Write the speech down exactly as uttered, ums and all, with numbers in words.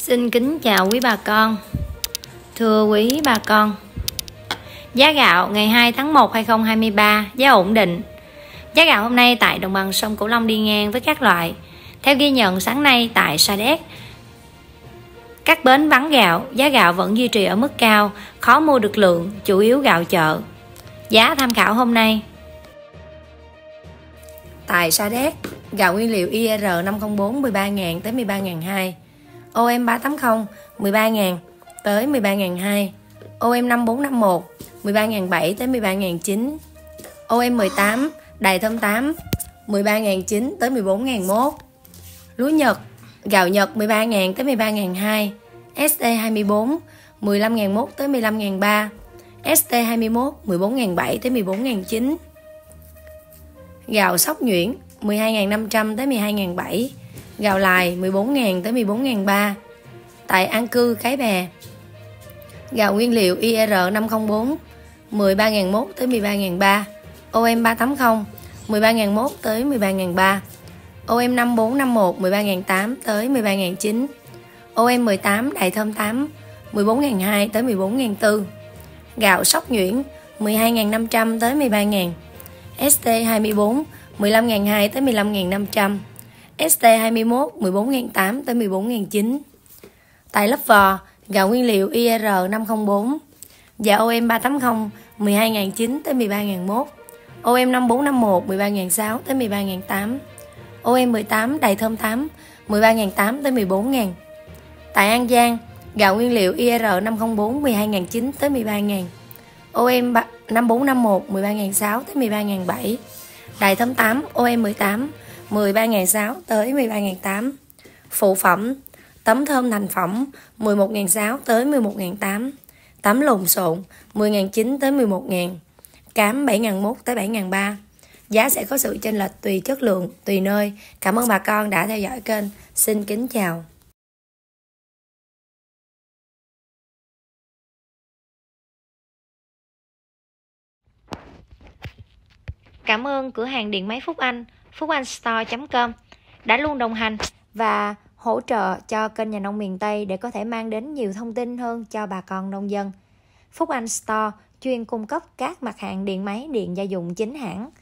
Xin kính chào quý bà con. Thưa quý bà con, giá gạo ngày hai tháng một năm hai nghìn không trăm hai mươi ba giá ổn định. Giá gạo hôm nay tại đồng bằng sông Cửu Long đi ngang với các loại. Theo ghi nhận sáng nay tại Sa Đéc, các bến vắng gạo, giá gạo vẫn duy trì ở mức cao, khó mua được lượng, chủ yếu gạo chợ. Giá tham khảo hôm nay. Tại Sa Đéc, gạo nguyên liệu i rờ năm không bốn mười ba nghìn tới mười ba nghìn hai trăm, ô em ba tám không mười ba nghìn tới mười ba nghìn hai trăm, ô em năm bốn năm một mười ba nghìn bảy tới mười ba nghìn chín trăm, ô em mười tám Đài Thơm tám mười ba nghìn chín tới mười bốn nghìn một. Lúa Nhật, gạo Nhật mười ba nghìn tới mười ba nghìn hai trăm, ét tê hai mươi bốn mười lăm nghìn một tới mười lăm nghìn ba, ét tê hai mươi mốt mười bốn nghìn bảy tới mười bốn nghìn chín. Gạo Sóc Nhuyễn mười hai nghìn năm trăm tới mười hai nghìn bảy, gạo Lài mười bốn nghìn tới mười bốn nghìn ba. Tại An Cư, Cái Bè, gạo nguyên liệu i rờ năm không bốn mười ba nghìn một tới mười ba nghìn ba, ô em ba tám không mười ba nghìn một tới mười ba nghìn ba, ô em năm bốn năm một mười ba nghìn tám tới mười ba nghìn chín, ô em mười tám Đài Thơm tám mười bốn nghìn hai tới mười bốn nghìn bốn. Gạo Sóc Nhuyễn mười hai nghìn năm trăm tới mười ba nghìn, ét tê hai mươi bốn mười lăm nghìn hai tới mười lăm nghìn năm trăm, ét tê hai mươi mốt mười bốn nghìn tám tới mười bốn nghìn chín. Tại Lấp Vò, gạo nguyên liệu i rờ năm không bốn và ô em ba tám không mười hai nghìn chín tới mười ba nghìn một, ô em năm bốn năm một mười ba nghìn sáu tới mười ba nghìn tám, ô em mười tám Đài Thơm tám mười ba nghìn tám tới mười bốn nghìn. Tại An Giang, gạo nguyên liệu i rờ năm không bốn mười hai nghìn chín tới mười ba nghìn, ô em năm bốn năm một mười ba nghìn sáu tới mười ba nghìn bảy, Đài Thơm tám ô em mười tám mười ba nghìn sáu tới mười ba nghìn tám. Phụ phẩm: tấm thơm thành phẩm mười một nghìn sáu tới mười một nghìn tám, tấm lộn xộn mười nghìn chín tới mười một nghìn, cám bảy nghìn một tới bảy nghìn ba. Giá sẽ có sự chênh lệch tùy chất lượng, tùy nơi. Cảm ơn bà con đã theo dõi kênh. Xin kính chào. Cảm ơn cửa hàng điện máy Phúc Anh, phúc anh store chấm com đã luôn đồng hành và hỗ trợ cho kênh Nhà Nông Miền Tây để có thể mang đến nhiều thông tin hơn cho bà con nông dân. Phúc Anh Store chuyên cung cấp các mặt hàng điện máy, điện gia dụng chính hãng,